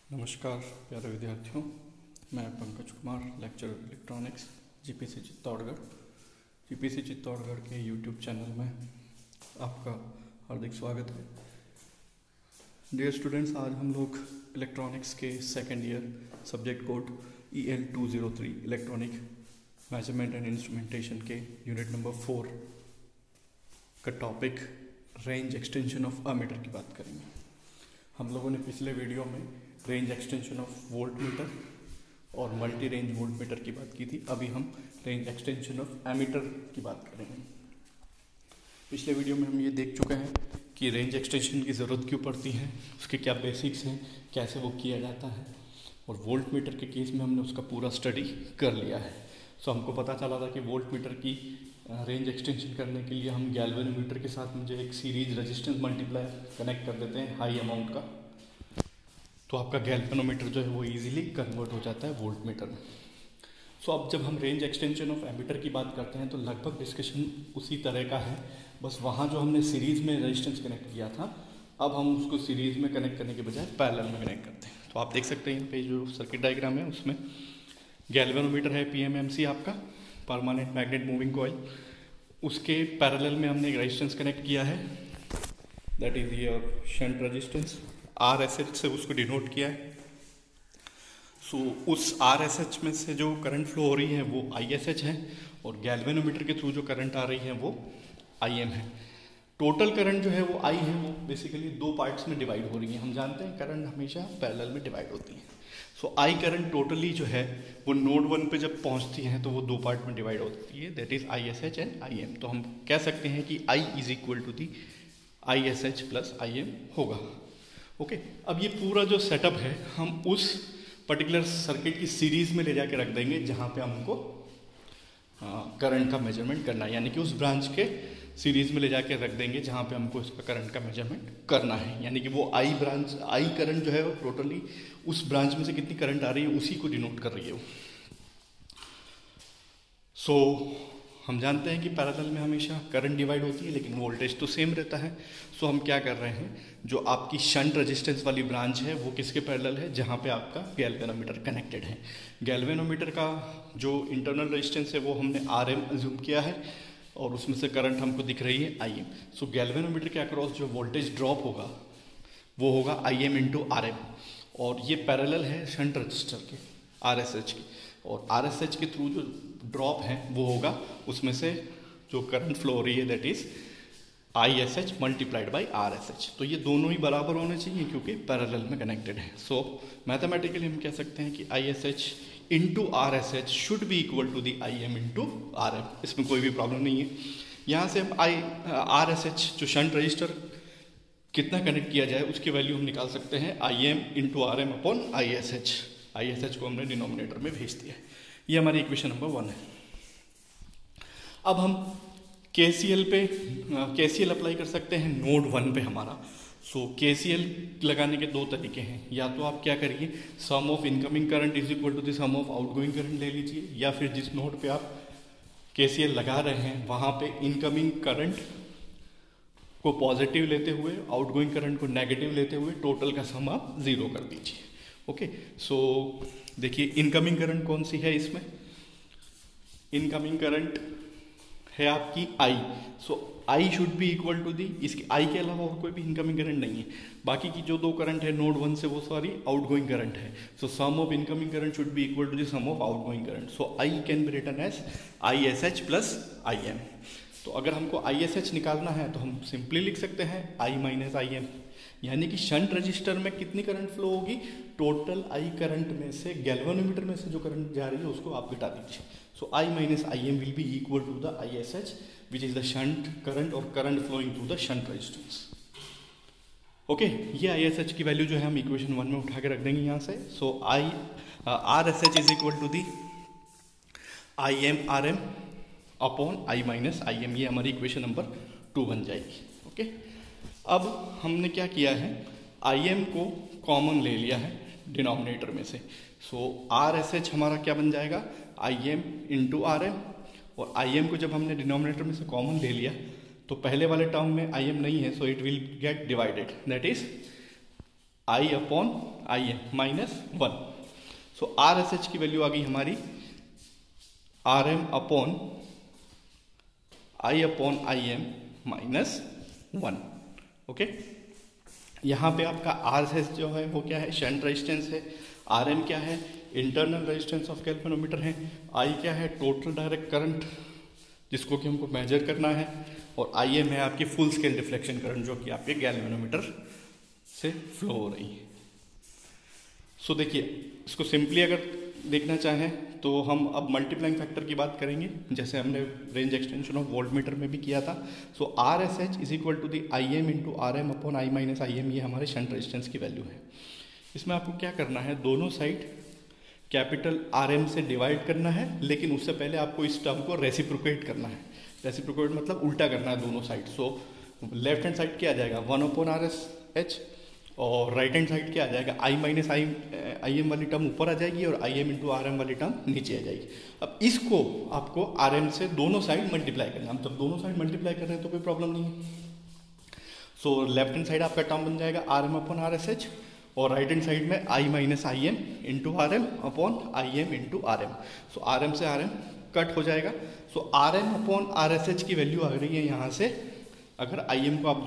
नमस्कार प्यारे विद्यार्थियों, मैं Pankaj Kumar, lecturer electronics GPC Chittorgarh के यूट्यूब चैनल में आपका हार्दिक स्वागत है। डियर स्टूडेंट्स, आज हम लोग इलेक्ट्रॉनिक्स के second year subject code EL 203 electronic measurement and instrumentation के यूनिट नंबर 4 का topic range extension of ammeter की बात करेंगे। हम लोगों ने पिछले वीडियो में range extension of voltmeter और मल्टी रेंज वोल्ट मीटर की बात की थी। अभी हम रेंज एक्सटेंशन ऑफ एमीटर की बात करेंगे। पिछले वीडियो में हम ये देख चुके हैं कि रेंज एक्सटेंशन की ज़रूरत क्यों पड़ती है, उसके क्या बेसिक्स हैं, कैसे वो किया जाता है, और वोल्ट मीटर के केस में हमने उसका पूरा स्टडी कर लिया है। सो हमको पता चला था कि वोल्ट मीटर की रेंज एक्सटेंशन करने के लिए हम गैल्वेनोमीटर के साथ मुझे एक सीरीज रेजिस्टेंस मल्टीप्लायर कनेक्ट कर देते हैं हाई अमाउंट का, तो आपका गैल्वेनोमीटर जो है वो इजीली कन्वर्ट हो जाता है वोल्ट मीटर में। सो अब जब हम रेंज एक्सटेंशन ऑफ एमीटर की बात करते हैं तो लगभग डिस्कशन उसी तरह का है, बस वहाँ जो हमने सीरीज़ में रेजिस्टेंस कनेक्ट किया था, अब हम उसको सीरीज़ में कनेक्ट करने के बजाय पैरेलल में कनेक्ट करते हैं। तो आप देख सकते हैं यहाँ पे जो सर्किट डायग्राम है उसमें गैल्वेनोमीटर है PMMC आपका, परमानेंट मैग्नेट मूविंग कॉइल, उसके पैरेलल में हमने एक रेजिस्टेंस कनेक्ट किया है, that is your shunt resistance, RSH से उसको डिनोट किया है। सो उस RSH में से जो करंट फ्लो हो रही है वो ISH है, और गैल्वेनोमीटर के थ्रू जो करंट आ रही है वो IM है। टोटल करंट जो है वो I है, वो बेसिकली दो पार्ट्स में डिवाइड हो रही है। हम जानते हैं करंट हमेशा पैरेलल में डिवाइड होती है। सो I करंट टोटली जो है वो नोड 1 पे जब पहुंचती है तो वो दो पार्ट में डिवाइड होती है, that is ISH and IM। तो हम कह सकते हैं कि I is equal to the ISH plus IM होगा। ओके, अब ये पूरा जो सेटअप है हम उस पर्टिकुलर सर्किट की सीरीज में ले जाके रख देंगे जहाँ पे हमको करंट का मेजरमेंट करना है, यानी कि उस ब्रांच के सीरीज में ले जाके रख देंगे जहाँ पे हमको इसका करंट का मेजरमेंट करना है। यानी कि वो I करंट जो है वो टोटली उस ब्रांच में से कितनी करंट आ रही है उसी को डिनोट कर रही है वो। सो हम जानते हैं कि पैरेलल में हमेशा करंट डिवाइड होती है लेकिन वोल्टेज तो सेम रहता है। सो हम क्या कर रहे हैं, जो आपकी शंट रेजिस्टेंस वाली ब्रांच है वो किसके पैरेलल है, जहाँ पे आपका गैल्वेनोमीटर कनेक्टेड है। गैल्वेनोमीटर का जो इंटरनल रेजिस्टेंस है वो हमने RM अज्यूम किया है, और उसमें से करंट हमको दिख रही है IM। सो गैल्वेनोमीटर के अक्रॉस जो वोल्टेज ड्रॉप होगा वो होगा IM इंटू RM, और ये पैरेलल है शंट रजिस्टर के RSH के, और RSH के थ्रू जो ड्रॉप है वो होगा उसमें से जो करंट फ्लो हो रही है that is ISH multiplied by RSH। तो ये दोनों ही बराबर होने चाहिए क्योंकि पैरेलल में कनेक्टेड है। सो मैथमेटिकली हम कह सकते हैं कि ISH into RSH should be equal to the IM into RM। इसमें कोई भी प्रॉब्लम नहीं है। यहाँ से हम RSH जो शंट रजिस्टर कितना कनेक्ट किया जाए उसकी वैल्यू हम निकाल सकते हैं IM into RM upon ISH को हमने डिनोमिनेटर में भेज दिया है। ये हमारी इक्वेशन नंबर 1 है। अब हम KCL अप्लाई कर सकते हैं नोड 1 पे हमारा। सो KCL लगाने के दो तरीके हैं, या तो आप क्या करिए, sum of incoming current is equal to the sum of outgoing current ले लीजिए, या फिर जिस नोड पे आप KCL लगा रहे हैं वहाँ पे इनकमिंग करंट को पॉजिटिव लेते हुए, आउटगोइंग करंट को नेगेटिव लेते हुए टोटल का सम आप 0 कर दीजिए। ओके, सो देखिए इनकमिंग करंट कौन सी है, इसमें इनकमिंग करंट है आपकी I। So I should be equal to the, इसकी I के अलावा और कोई भी इनकमिंग करंट नहीं है। बाकी की जो दो करंट है नोड 1 से वो सारी आउटगोइंग करंट है। So sum of incoming current should be equal to the sum of outgoing current. So I can be written as ISH plus IM। तो अगर हमको ISH निकालना है तो हम सिंपली लिख सकते हैं I माइनस IM, यानी कि शंट रजिस्टर में कितनी करंट फ्लो होगी, टोटल I करंट में से गैल्वेनोमीटर में से जो करंट जा रही है उसको आप घटा दीजिए। So I minus IM will be equal to the ISH which is the shunt current और current flowing through the shunt resistance. Okay, ये ISH की वैल्यू जो है हम इक्वेशन 1 में उठा के रख देंगे यहाँ से। So RSH is equal to the IM RM upon I minus IM, ये हमारी इक्वेशन नंबर 2 बन जाएगी। ओके, अब हमने क्या किया है, IM को कॉमन ले लिया है डिनोमिनेटर में से। सो RSH हमारा क्या बन जाएगा, IM इंटू RM, और IM को जब हमने डिनोमिनेटर में से कॉमन ले लिया तो पहले वाले टर्म में IM नहीं है, so it will get divided, that is I upon I M minus 1। So R S H की वैल्यू आ गई हमारी R M upon I M minus 1। Okay, यहाँ पे आपका आर एस एच जो है वो क्या है, शंट रेजिस्टेंस है। आर एम क्या है, इंटरनल रेजिस्टेंस ऑफ गैल्वेनोमीटर है। आई क्या है, टोटल डायरेक्ट करंट जिसको कि हमको मेजर करना है। और आई एम है आपकी फुल स्केल डिफ्लेक्शन करंट जो कि आपके गैल्वेनोमीटर से फ्लो हो रही है। सो देखिए, इसको सिंपली अगर देखना चाहें तो हम अब मल्टीप्लाइंग फैक्टर की बात करेंगे, जैसे हमने रेंज एक्सटेंशन ऑफ वोल्टमीटर में भी किया था। So R S H is equal to the I M into R M upon I minus I M, ये हमारे शंट रेजिस्टेंस की वैल्यू है। इसमें आपको क्या करना है, दोनों साइड कैपिटल आर एम से डिवाइड करना है, लेकिन उससे पहले आपको इस टर्म को रेसिप्रोकेट करना है। रेसिप्रोकेट मतलब उल्टा करना है दोनों side. So left hand side क्या आ जाएगा, 1 अपॉन आर एस एच, और राइट हैंड साइड क्या आ जाएगा, आई माइनस आई एम वाली टर्म ऊपर आ जाएगी और I M into R M वाली टर्म नीचे आ जाएगी। अब इसको आपको आर एम से दोनों साइड मल्टीप्लाई करना है। हम जब दोनों साइड मल्टीप्लाई कर रहे हैं तो कोई प्रॉब्लम नहीं है। सो लेफ्ट हैंड साइड आपका टर्म बन जाएगा R M upon R S H, और राइट हैंड साइड में I minus I M into R M upon I M into R M. So R M से R M cut हो जाएगा। So R M upon R S H की value आ रही है यहाँ से, अगर आई एम को आप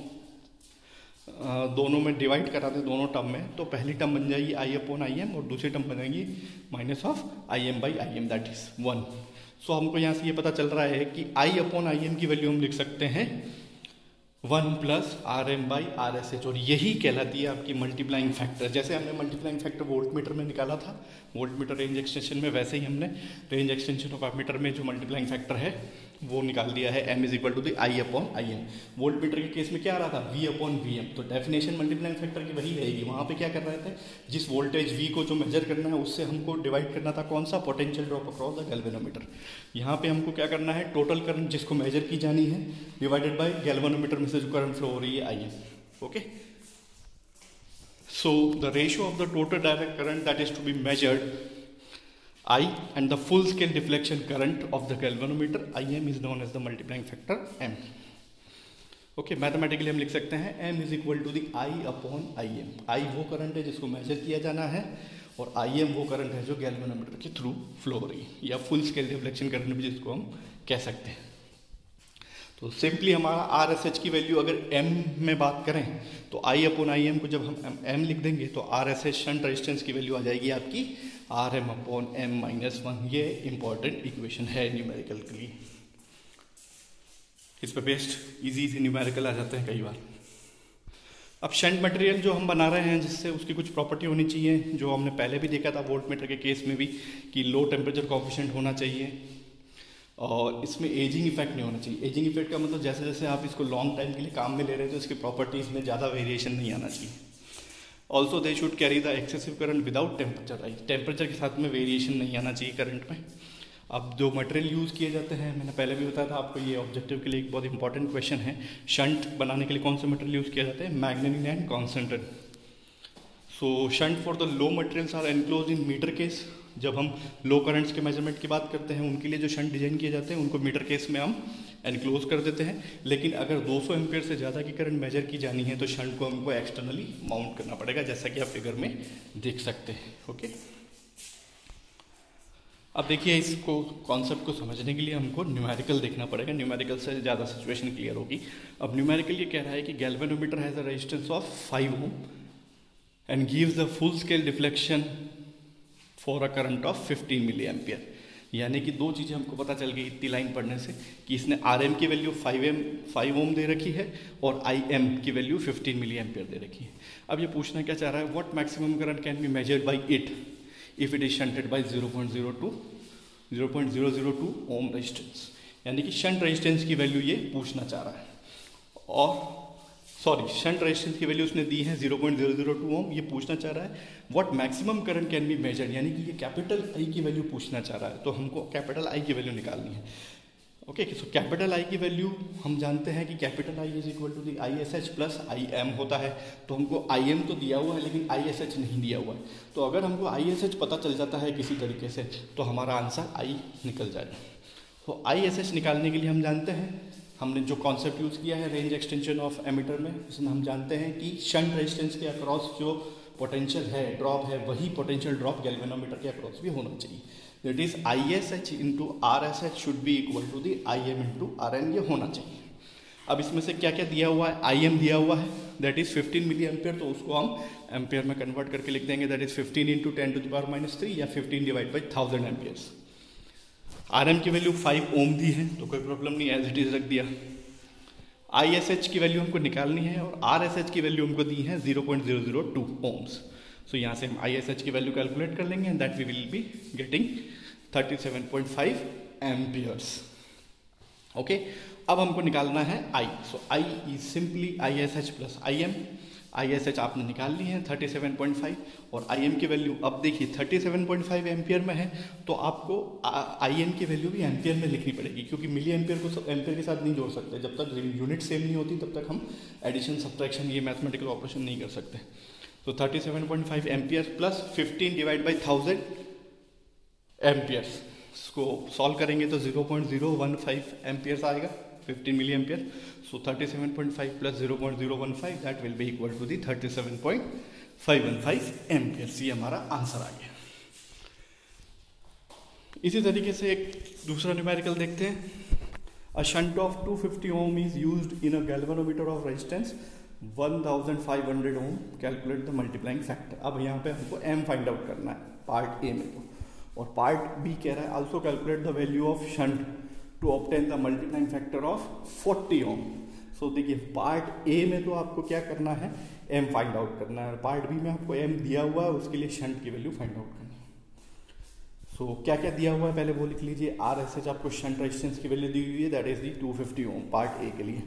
दोनों में डिवाइड करा दें दोनों टर्म में, तो पहली टर्म बन जाएगी आई अपॉन आई एम और दूसरी टर्म बनेगी minus of I M by I M, that is 1। So हमको यहाँ से ये पता चल रहा है कि आई अपॉन आई एम की वैल्यू हम लिख सकते हैं 1 plus R M by R S H, और यही कहलाती है आपकी मल्टीप्लाइंग फैक्टर। जैसे हमने मल्टीप्लाइंग फैक्टर वोल्टमीटर में निकाला था, वोल्टमीटर रेंज एक्सटेंशन में, वैसे ही हमने रेंज एक्सटेंशन ऑफ एमीटर में जो मल्टीप्लाइंग फैक्टर है वो निकाल दिया है, m is equal to the I upon I M. Voltmeter के केस में क्या आ रहा था, v अपॉन वी एम, तो डेफिनेशन मल्टीप्लाइंग फैक्टर की वही रहेगी। वहाँ पे क्या कर रहे थे, जिस वोल्टेज v को जो मेजर करना है उससे हमको डिवाइड करना था कौन सा, potential drop across the galvanometer. यहाँ पे हमको क्या करना है, टोटल करंट जिसको मेजर की जानी है डिवाइडेड बाई गैल्वेनोमीटर में से जो करंट फ्लो हो रही है I M. Okay, so the ratio of the total direct current that is to be measured I and the full scale deflection current of the galvanometer IM is known as the multiplying factor M. Okay, mathematically हम लिख सकते हैं M is equal to the I upon IM। I वो current है जिसको major किया जाना है, और IM वो करंट है जो गैल्वेनोमीटर के थ्रू फ्लो हो रही है, या फुल स्केल डिफ्लेक्शन करंट भी जिसको हम कह सकते हैं। तो सिंपली हमारा आर एस एच की वैल्यू अगर एम में बात करें तो आई अपॉन आई एम को जब हम एम लिख देंगे तो R S H shunt resistance की वैल्यू आ जाएगी आपकी R M upon M minus 1। ये इंपॉर्टेंट इक्वेशन है न्यूमेरिकल के लिए। इस पर बेस्ड इजी से न्यूमेरिकल आ जाते हैं कई बार। अब शंट मटेरियल जो हम बना रहे हैं जिससे उसकी कुछ प्रॉपर्टी होनी चाहिए, जो हमने पहले भी देखा था वोल्टमीटर के केस में भी, कि लो टेम्परेचर कोएफिशिएंट होना चाहिए, और इसमें एजिंग इफेक्ट नहीं होना चाहिए। एजिंग इफेक्ट का मतलब जैसे जैसे आप इसको लॉन्ग टाइम के लिए काम में ले रहे हैं तो इसकी प्रॉपर्टीज़ में ज़्यादा वेरिएशन नहीं आना चाहिए। Also they should carry the excessive current without temperature rise, temperature के साथ में वेरिएशन नहीं आना चाहिए करंट में। अब जो मटेरियल यूज़ किए जाते हैं, मैंने पहले भी बताया था आपको, ये ऑब्जेक्टिव के लिए एक बहुत इंपॉर्टेंट क्वेश्चन है। शंट बनाने के लिए कौन से मटेरियल यूज़ किए जाते हैं, magnetic and concentrate. So shunt for the low materials are enclose in meter case. जब हम लो करंट्स के मेजरमेंट की बात करते हैं उनके लिए जो शंट डिजाइन किए जाते हैं उनको मीटर केस में हम एनक्लोज कर देते हैं। लेकिन अगर 200 एम्पियर से ज़्यादा की करंट मेजर की जानी है तो शंट को हमको एक्सटर्नली माउंट करना पड़ेगा, जैसा कि आप फिगर में देख सकते हैं। ओके, अब देखिए इसको कॉन्सेप्ट को समझने के लिए हमको न्यूमेरिकल देखना पड़ेगा, न्यूमेरिकल से ज़्यादा सिचुएशन क्लियर होगी। अब न्यूमेरिकल ये कह रहा है कि galvanometer has a resistance of 5 ohm and gives the full scale deflection for a current of 15 milli ampere. यानी कि दो चीज़ें हमको पता चल गई इतनी लाइन पढ़ने से, कि इसने आर एम की वैल्यू 5 ओम दे रखी है और आई एम की वैल्यू 15 मिली एम्पियर दे रखी है। अब ये पूछना क्या चाह रहा है, what maximum current can be measured by it if it is shunted by 0.002 ohm resistance. यानी कि शंट रेजिस्टेंस की वैल्यू ये पूछना चाह रहा है, और शंट रेजिस्टेंस की वैल्यू उसने दी है 0.002 ओम। ये पूछना चाह रहा है what maximum current can be measured, यानी कि ये कैपिटल आई की वैल्यू पूछना चाह रहा है। तो हमको कैपिटल आई की वैल्यू निकालनी है। ओके, सो कैपिटल आई की वैल्यू हम जानते हैं कि capital I is equal to the I S H plus I M होता है। तो हमको आई एम तो दिया हुआ है लेकिन आई एस एच नहीं दिया हुआ है। तो अगर हमको आई एस एच पता चल जाता है किसी तरीके से तो हमारा आंसर आई निकल जाएगा। तो आई एस एच निकालने के लिए हम जानते हैं, हमने जो कॉन्सेप्ट यूज़ किया है रेंज एक्सटेंशन ऑफ एमीटर में, उसमें हम जानते हैं कि शंट रेजिस्टेंस के अक्रॉस जो पोटेंशियल है, ड्रॉप है, वही पोटेंशियल ड्रॉप गैल्वेनोमीटर के अक्रॉस भी होना चाहिए। That is ISH into RSH should be equal to the IM into RN, ये होना चाहिए। अब इसमें से क्या क्या दिया हुआ है, IM दिया हुआ है दैट इज 15 मिली एम्पियर, तो उसको हम एम्पियर में कन्वर्ट करके लिख देंगे, दैट इज 15 इंटू 10⁻³ या 15 डिवाइड बाई 1000 एम्पियर्स। RM की वैल्यू 5 ओम दी है तो कोई प्रॉब्लम नहीं, एज इट इज रख दिया। ISH की वैल्यू हमको निकालनी है और RSH की वैल्यू हमको दी है 0.002 ओम्स। सो यहाँ से हम ISH की वैल्यू कैलकुलेट कर लेंगे and that we will be getting 37.5 amperes. Okay, अब हमको निकालना है I। So I is simply ISH plus IM। ISH आपने निकाल ली है 37.5 और IM की वैल्यू अब देखिए 37.5 एम्पियर में है तो आपको IM की वैल्यू भी एम्पियर में लिखनी पड़ेगी, क्योंकि मिली एम्पियर को एम्पियर के साथ नहीं जोड़ सकते। जब तक यूनिट सेम नहीं होती तब तक हम एडिशन सब्ट्रैक्शन ये मैथमेटिकल ऑपरेशन नहीं कर सकते। तो 37.5 ampere plus 15 divide by 1000 amperes, इसको सॉल्व करेंगे तो 0.015 एम्पियर्स आएगा, 15 milli ampere. So 37.5 plus 0.015 that will be equal to the 37.515 amperes. ये हमारा आंसर आ गया। इसी तरीके से एक दूसरा न्यूमेरिकल देखते हैं। A shunt of 250 ohm is used in a galvanometer of resistance 1500 ohm, calculate the multiplying factor. अब यहाँ पे हमको m फाइंड आउट करना है पार्ट ए में, तो और पार्ट बी कह रहा है also calculate the value of shunt to obtain the multiplying factor of 40 ohm. So देखिए पार्ट ए में तो आपको क्या करना है, m फाइंड आउट करना है, और पार्ट बी में आपको m दिया हुआ है, उसके लिए शंट की वैल्यू फाइंड आउट करनी है। सो क्या क्या दिया हुआ है पहले वो लिख लीजिए। RSH आपको शंट रेजिस्टेंस की वैल्यू दी हुई है, that is the 250 ohm part A के लिए।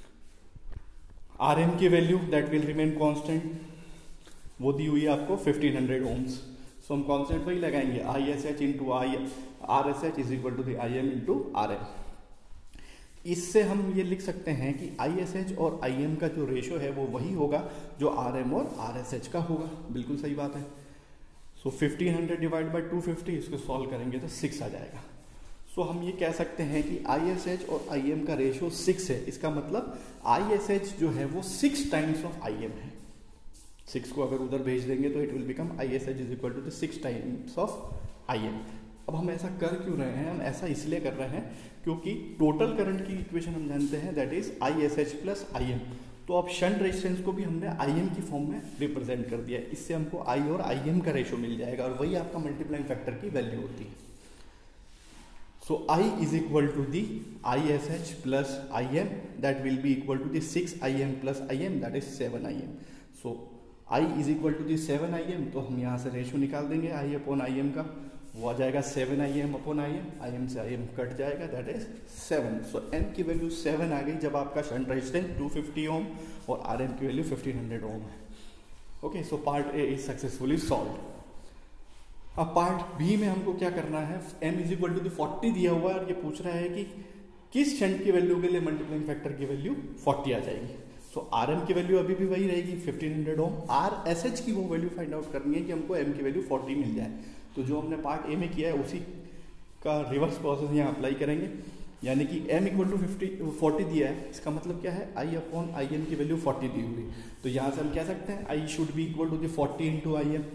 RM की value that will remain constant, वो दी हुई है आपको 1500 ओम्स। सो हम कांस्टेंट वही लगाएंगे, ISH into RSH is equal to the IM into RM। इससे हम ये लिख सकते हैं कि ISH और IM का जो रेशो है वो वही होगा जो RM और RSH का होगा। बिल्कुल सही बात है। सो 1500 डिवाइड बाई 250, इसको सॉल्व करेंगे तो 6 आ जाएगा। सो हम ये कह सकते हैं कि ISH और IM का रेशो 6 है। इसका मतलब ISH जो है वो 6 टाइम्स ऑफ IM है। 6 को अगर उधर भेज देंगे तो it will become ISH is equal to the 6 times of IM। अब हम ऐसा कर क्यों रहे हैं, हम ऐसा इसलिए कर रहे हैं क्योंकि टोटल करंट की इक्वेशन हम जानते हैं that is ISH plus IM। तो अब शंट रेजिस्टेंस को भी हमने IM की फॉर्म में रिप्रेजेंट कर दिया है। इससे हमको I और IM का रेशो मिल जाएगा और वही आपका मल्टीप्लाइंग फैक्टर की वैल्यू होती है। So I is equal to the ISH plus IM, that will be equal to the 6 IM plus IM, that is 7 IM. So I is equal to the 7 IM, तो हम यहाँ से ratio निकाल देंगे I upon IM का, वो आ जाएगा 7 IM upon IM से IM कट जाएगा, that is 7. So M की वैल्यू 7 आ गई जब आपका शंट रेजिस्टेंस 250 ओम और RM की वैल्यू 1500 ओम है। Okay, so part A is successfully solve. अब पार्ट बी में हमको क्या करना है, m is equal to the 40 दिया हुआ है और ये पूछ रहा है कि किस शंट की वैल्यू के लिए मल्टीप्लाइंग फैक्टर की वैल्यू 40 आ जाएगी। सो RM की वैल्यू अभी भी वही रहेगी 1500 ओम। RSH की वो वैल्यू फाइंड आउट करनी है कि हमको m की वैल्यू 40 मिल जाए। तो जो हमने पार्ट ए में किया है उसी का रिवर्स प्रोसेस यहाँ अप्लाई करेंगे, यानी कि m इक्वल टू 40 दिया है, इसका मतलब क्या है I अपॉन IM की वैल्यू 40 दी हुई। तो यहाँ से हम कह सकते हैं I should be equal to the 40 into IM,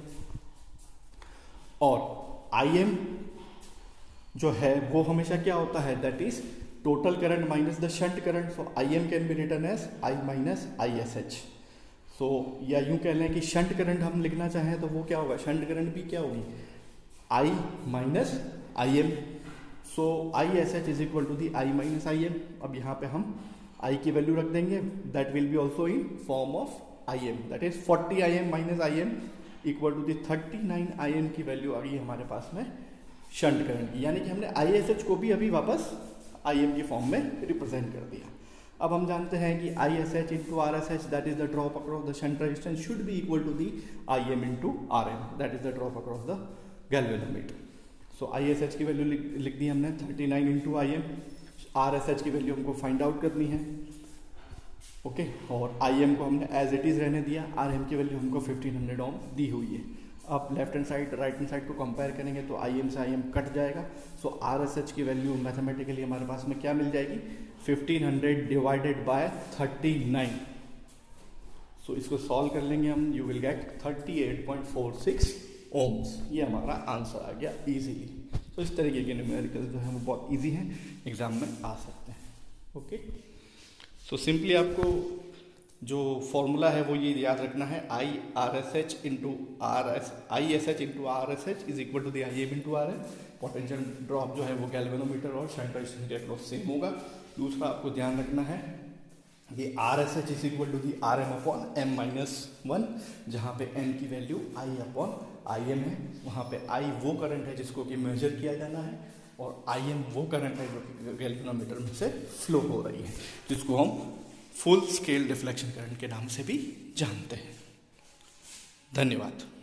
और IM जो है वो हमेशा क्या होता है, that is total current minus the shunt current. So IM can be written as I minus ISH। So या यूं कह लें कि शंट करंट हम लिखना चाहें तो वो क्या होगा, शंट करंट भी क्या होगी I minus IM। So ISH is equal to the I minus IM। अब यहाँ पे हम I की वैल्यू रख देंगे, that will be also in form of IM, that is 40 IM minus IM equal to the 39 IM की value आ गई हमारे पास में शंट करंट की, यानी कि हमने ISH को भी अभी वापस IM की फॉर्म में रिप्रेजेंट कर दिया। अब हम जानते हैं कि ISH into RSH that is the drop across the shunt resistance should be equal to the IM into RM, that is the drop across the galvanometer. So ISH की वैल्यू लिख दी हमने 39 इंटू IM, RSH की value हमको find out करनी है। Okay, और IM को हमने एज इट इज रहने दिया, RM की वैल्यू हमको 1500 ओम दी हुई है। अब left hand side right hand side को कंपेयर करेंगे तो IM से IM कट जाएगा। सो RSH की वैल्यू मैथमेटिकली हमारे पास में क्या मिल जाएगी, 1500 डिवाइडेड बाय 39। सो इसको सॉल्व कर लेंगे हम, यू विल गेट 38.46 ओम्स। ये हमारा आंसर आ गया इजीली। तो इस तरीके के न्यूमेरिकल जो है वो बहुत इजी हैं, एग्जाम में आ सकते हैं। ओके, सो सिंपली आपको जो फॉर्मूला है वो ये याद रखना है, ISH into RSH is equal to the IM into RS। Potential drop जो है वो गैल्वेनोमीटर और शंट रेजिस्टेंस के अक्रॉस सेम होगा। दूसरा आपको ध्यान रखना है ये RSH is equal to the RM upon M-1, जहाँ पे M की वैल्यू I अपॉन IM है। वहाँ पे I वो करंट है जिसको कि मेजर किया जाना है, और IM वो करंट है जो कि गैल्वेनोमीटर में से फ्लो हो रही है, जिसको हम फुल स्केल डिफ्लेक्शन करंट के नाम से भी जानते हैं। धन्यवाद।